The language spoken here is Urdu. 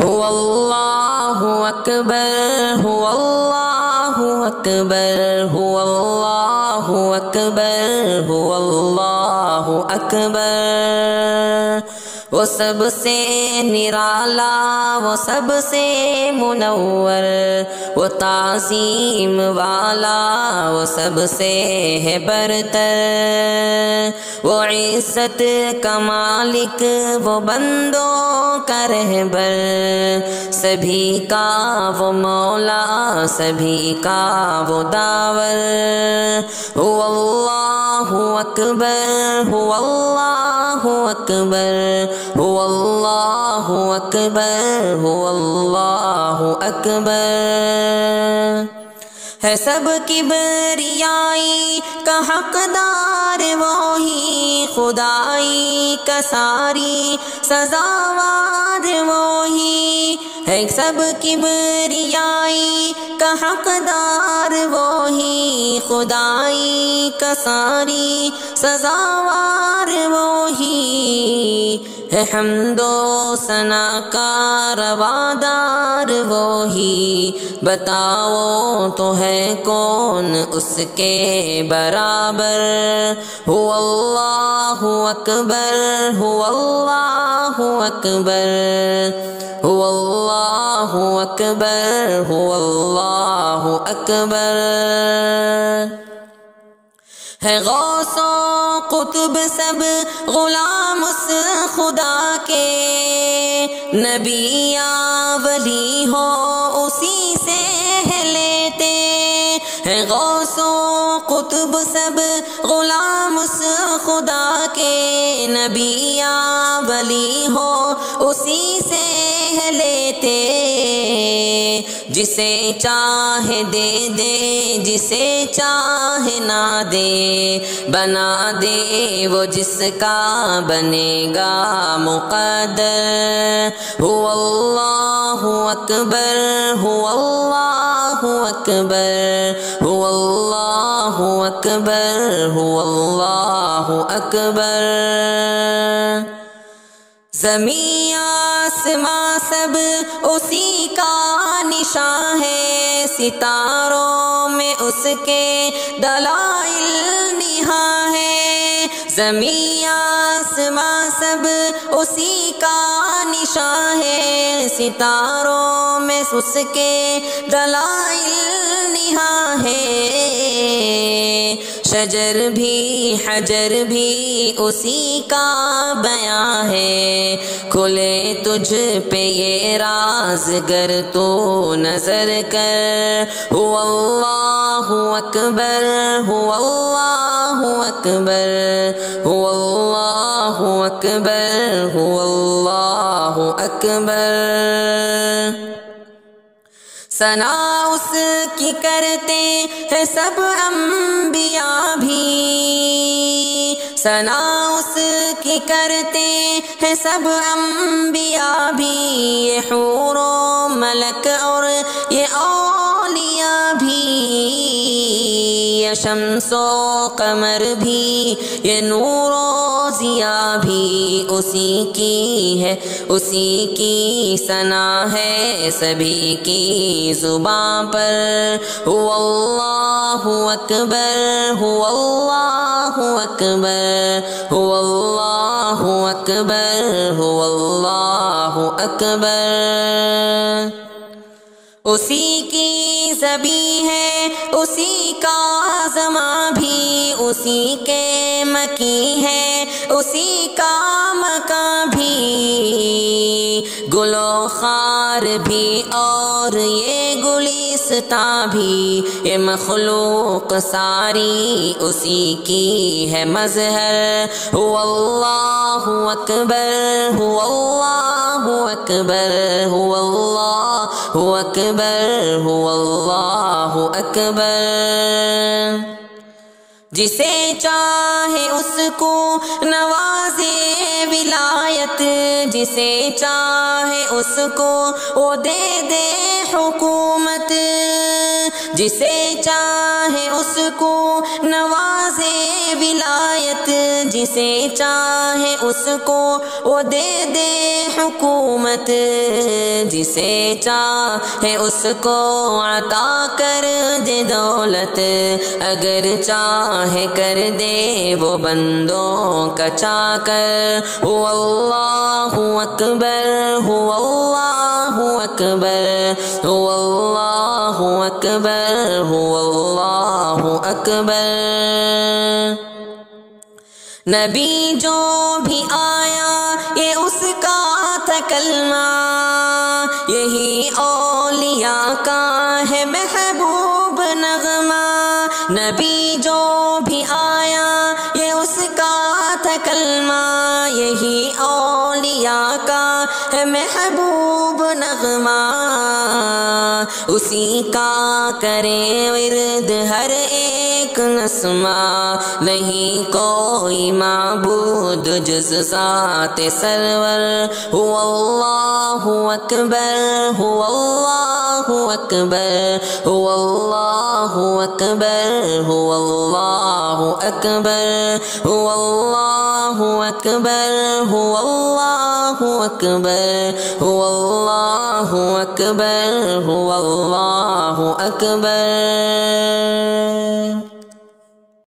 هو اللہ اکبر هو اللہ اکبر هو اللہ اکبر هو اللہ اکبر وہ سب سے نرالا وہ سب سے منور وہ تعظیم والا وہ سب سے ہے برتر وہ عزت کا مالک وہ بندوں کا رہبر سبھی کا وہ مولا سبھی کا وہ داور هو اللہ اکبر هو اللہ اکبر هو اللہ اکبر هو اللہ اکبر ہے سب کبریائی کا حقدار وہی خدائی کا ساری سزاوار وہی ہے سب کبریائی کا حقدار وہی خدائی کا ساری سزاوار وہی ہے حمد و ثنا کا روادار وہی بتاؤ تو ہے کون اس کے برابر هو اللہ اکبر هو اللہ اکبر هو اللہ اکبر هو اللہ اکبر ہے غوث و قطب سب غلام اس خدا کے نبی یا ولی ہو اسی سے لیتے ہے غوث و قطب سب غلام اس خدا کے نبی یا ولی ہو اسی سے لیتے جسے چاہے دے دے جسے چاہے نہ دے بنا دے وہ جس کا بنے گا مقدر هو اللہ اکبر هو اللہ اکبر هو اللہ اکبر هو اللہ اکبر زمین آسماں سب اسی کا نشان ہے ستاروں میں اس کے دلائل نہاں ہے زمین آسماں سب اسی کا نشان ہے ستاروں میں اس کے دلائل نہاں ہے شجر بھی حجر بھی اسی کا بیان ہے کھلے تجھ پہ یہ راز گر تو نظر کر هو اللہ اکبر هو اللہ اکبر هو اللہ اکبر هو اللہ اکبر ثنا اس کی کرتے ہیں سب انبیاء بھی ثنا اس کی کرتے ہیں سب انبیاء بھی یہ حور و ملک اور یہ اولیاء بھی یہ شمس و قمر بھی یہ نور و ضیاء بھی اسی کی ہے اسی کی ثنا ہے سبھی کی زبان پر هو اللہ اکبر هو اللہ اکبر هو اللہ اکبر هو اللہ اکبر اسی کی ذبیح ہے اسی کا زمان بھی اسی کے مکی ہے اسی کا مکان بھی گل و خار بھی اور یہ گلستاں بھی یہ مخلوق ساری اسی کی ہے مظہر هو اللہ اکبر هو اللہ اکبر هو اللہ اکبر هو اللہ اکبر جسے چاہے اس کو نوازے ولایت جسے چاہے اس کو وہ دے دے حکومت جسے چاہے اس کو نوازے راز ولایت جسے چاہے اس کو وہ دے دے حکومت، جسے چاہے اس کو عطا کر دے دولت، اگر چاہے کر دے وہ بندوں کا چاکر۔ هو اللہ اکبر، هو اللہ اکبر، هو اللہ اکبر، هو اللہ اکبر۔ نبی جو بھی آیا یہ اس کا تھا کلمہ، یہی اولیاء کا ہے محبوب نغمہ۔ نبی جو بھی آیا یہ اس کا تھا کلمہ، یہی اولیاء کا ہے محبوب نغمہ۔ اسی کا کرے ورد ہر ایک نسمہ، نہیں کوئی معبود جز ذات سرور۔ هو اللہ اکبر، هو اللہ اکبر، هو اللہ اکبر، هو اللہ اکبر، هو اللہ اکبر، هو اللہ اکبر، هو اللہ اکبر، هو اللہ اکبر۔